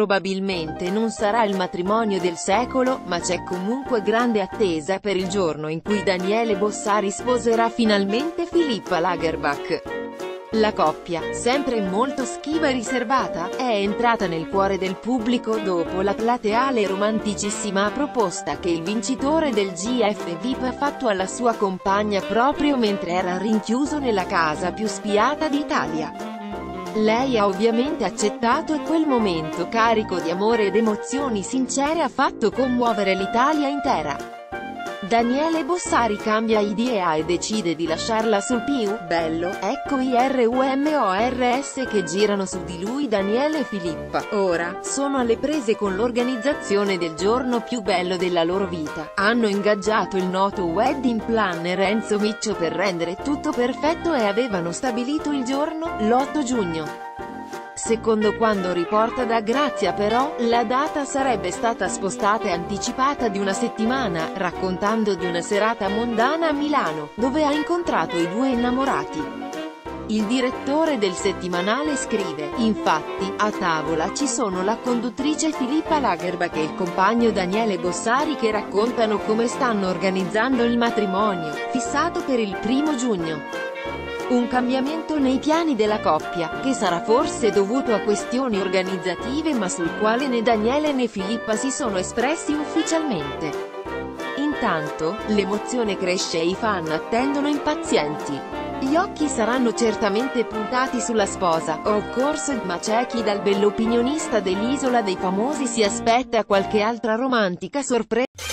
Probabilmente non sarà il matrimonio del secolo, ma c'è comunque grande attesa per il giorno in cui Daniele Bossari sposerà finalmente Filippa Lagerbach. La coppia, sempre molto schiva e riservata, è entrata nel cuore del pubblico dopo la plateale e romanticissima proposta che il vincitore del GF VIP ha fatto alla sua compagna proprio mentre era rinchiuso nella casa più spiata d'Italia. Lei ha ovviamente accettato e quel momento carico di amore ed emozioni sincere ha fatto commuovere l'Italia intera. Daniele Bossari cambia idea e decide di lasciarla sul più bello, ecco i rumors che girano su di lui. Daniele e Filippa, ora, sono alle prese con l'organizzazione del giorno più bello della loro vita. Hanno ingaggiato il noto wedding planner Enzo Miccio per rendere tutto perfetto e avevano stabilito il giorno, l'8 giugno. Secondo quanto riporta Da Grazia però, la data sarebbe stata spostata e anticipata di una settimana, raccontando di una serata mondana a Milano, dove ha incontrato i due innamorati. Il direttore del settimanale scrive, infatti, a tavola ci sono la conduttrice Filippa Lagerbach e il compagno Daniele Bossari che raccontano come stanno organizzando il matrimonio, fissato per il 1° giugno. Un cambiamento nei piani della coppia, che sarà forse dovuto a questioni organizzative ma sul quale né Daniele né Filippa si sono espressi ufficialmente. Intanto, l'emozione cresce e i fan attendono impazienti. Gli occhi saranno certamente puntati sulla sposa, of course, ma c'è chi dal bell'opinionista dell'Isola dei Famosi si aspetta qualche altra romantica sorpresa.